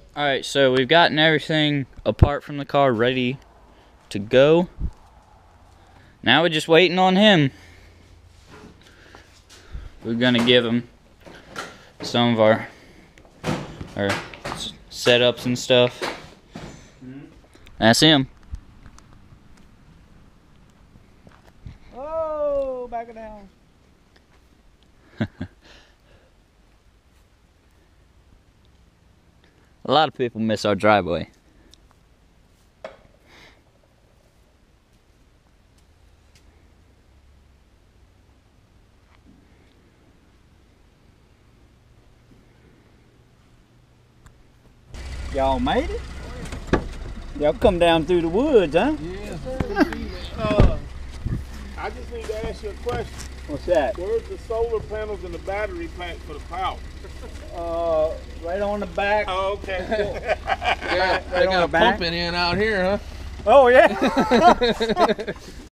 Alright, so we've gotten everything apart from the car ready to go. Now we're just waiting on him. We're gonna give him some of our setups and stuff. That's him. Oh, back it down. A lot of people miss our driveway. Y'all made it? Y'all come down through the woods, huh? Yeah. I just need to ask you a question. What's that? Where's the solar panels and the battery pack for the power? Right on the back. Oh, okay. Yeah, Right they on got the a back. pumping in out here, huh? Oh, yeah.